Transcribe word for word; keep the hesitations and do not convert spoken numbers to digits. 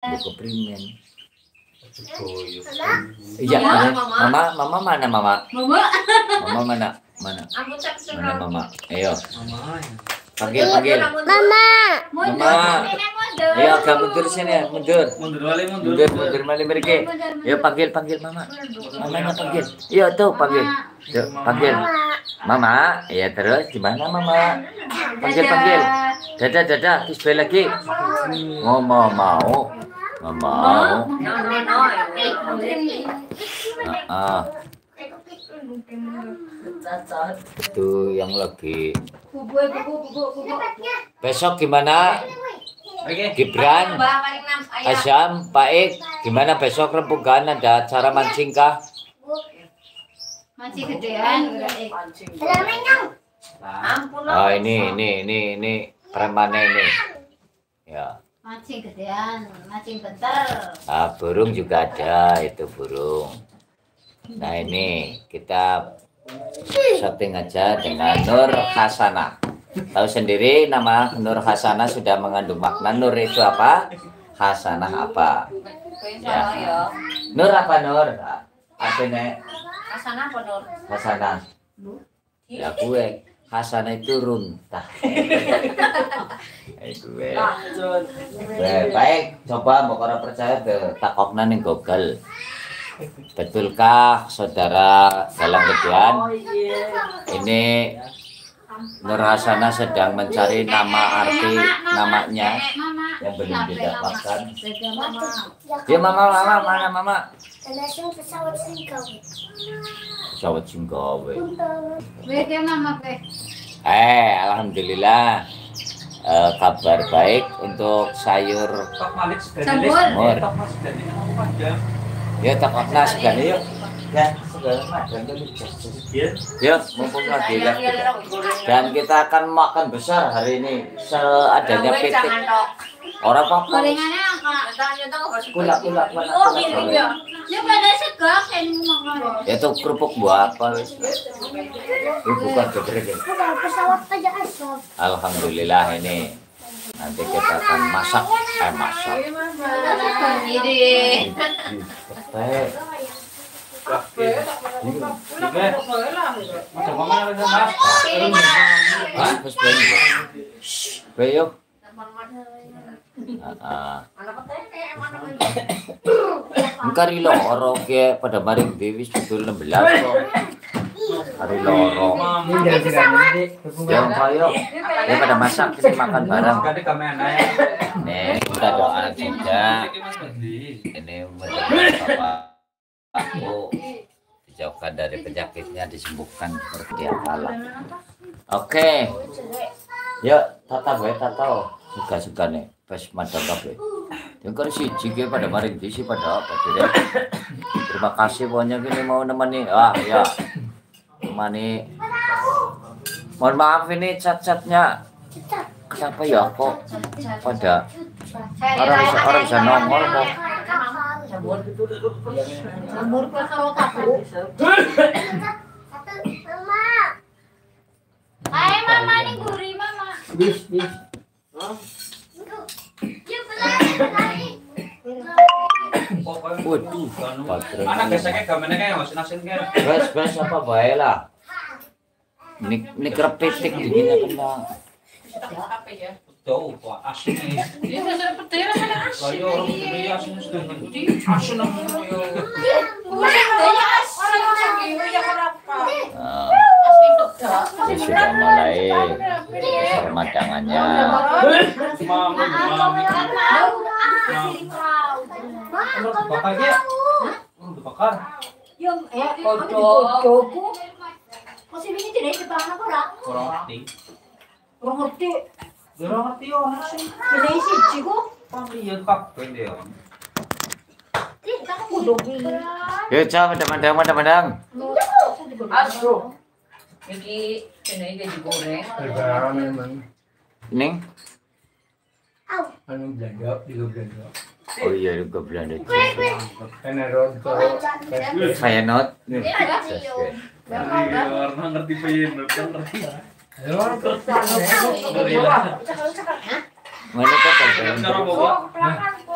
buku primen. Iya, mama, mama mana mama? Mama. Mama mana? Mana? Mana mama? Ayo. Panggil panggil. Mama. Mama. Ayo agak mundur sini, mundur. Mundur balik, mundur. Mundur, mundur balik mereka. Ayo panggil panggil mama. Mama panggil. Iya tuh panggil. Yuk, panggil. Mama, ya terus gimana mama? Panggil panggil. Dadah dadah, kisbel lagi. Oh mau mau, mau mau. Ah, itu yang lagi. Besok gimana? Gibran, Asyam, Paik, gimana besok rembukan ada acara mancing kah? Mancing gedean. Oh ini ini ini ini premannya ini. Ya. Mancing gedean, mancing bentar. Ah, burung juga ada, itu burung. Nah ini kita syuting aja dengan Nur Hasanah. Tahu sendiri nama Nur Hasanah sudah mengandung makna. Nur itu apa? Hasanah apa? Ya. Nur apa Nur? Artinya Hasanah apa Nur? Hasanah. Ya gue Hasanah itu runtah. Itu gue. Baik, coba mau orang percaya ke takokna ning Google. Betulkah saudara dalam keadaan ini Nur Hasanah sedang mencari nama arti namanya yang belum didapatkan. Ya mama mama mana mama? Pesawat Singkawi. Pesawat Singkawi. Weke mama pe. Eh alhamdulillah. Uh, kabar baik untuk sayur jamur. Ya takutnya segala yuk. Ya segala macam ya mumpung lagi ya. Dan kita akan makan besar hari ini seadanya pitik. Orang apa? Gorengannya angka. Kulak kulak kulak. Oh ini ya. Dia pada segak ini makan. Ya tuh kerupuk buah apa? Ini bukan gebrek ini. Pesawat aja asal. Alhamdulillah ini. Nanti kita akan masak, eh masak. Ini. Kari loro ke pada maring Dewi betul enam belas kok. Kari loro. Yang kayo, ya pada masak kita makan bareng. Nih kita doa juga. Ini bapak aku dijauhkan dari penyakitnya, disembuhkan seperti apalah. Oke, yuk tata gue tata suka suka nih pas madang kafe. Yang kali sih jika pada maring di sih pada apa tidak. Terima kasih pokoknya gini mau nemani. Ah ya, nemani. Mohon maaf ini cat-catnya. Kenapa ya kok pada orang orang bisa nongol kok. Jamur kalau kaku. Mama. Hai mama nih gurih mama. Bis bis. Waduh, anak biasanya gamenya kayak nggak nasin kayak. Bes bes apa bae lah. Ini ini kerepitik begini kena. Apa ya? Tuh, kok asinnya. Ini sudah petir rasanya asin. Kayak orang beli asin sudah nanti asin namanya. Orang yang ya berapa? Ini sudah mulai permadangannya. Mama, mama. Udah bakar dia. Udah bakar. Yang eh kodok. Masih ini tidak sebelah apa lah? Orang ngerti. Orang ngerti. Orang ngerti orang sih. Ini sih ciku. Pamlihan kabeh dia. Yuk coba madang madang madang. Astro. Iki ini gaji goreng. Lebaran memang. Ini? Anu Belanda, di Belanda. Oh iya juga Belanda. Karena ronto. Feyenoord. Orang ngerti Feyenoord kan ngerti. Mana kata Cara bawa